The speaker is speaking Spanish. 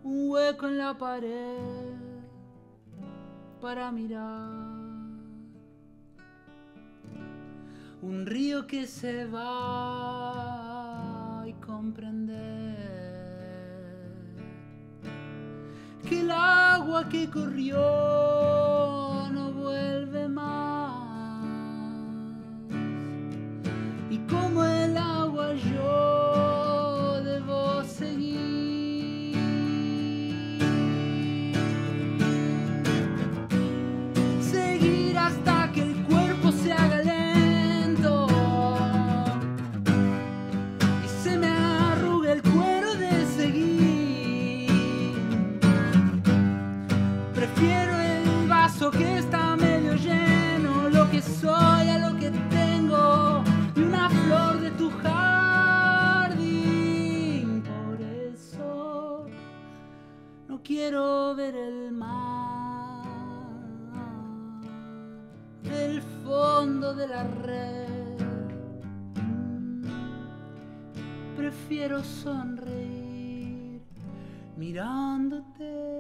un hueco en la pared para mirar, un río que se va y comprender que el agua que corrió no vuelve más, y como el agua yo debo seguir, seguir hasta que el cuerpo se haga lento y se me arrugue el cuero de seguir. Prefiero el vaso que está medio lleno, lo que soy a lo que tengo, y una flor de tu jardín. Por eso no quiero ver el mar del fondo de la red. Prefiero sonreír mirándote.